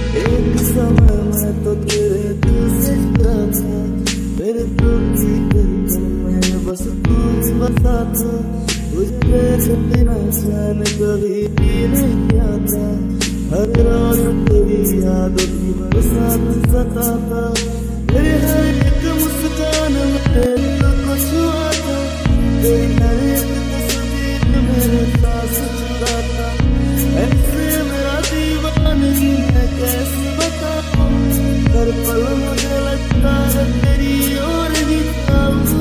एक समय मैं तो तेरे दिल से जुड़ा था, मेरे तो दिल में बस तू ही बसा था। तुझे देख बिना चैन कभी भी नहीं किया था, हर रात तेरी यादों की बरसात सताता।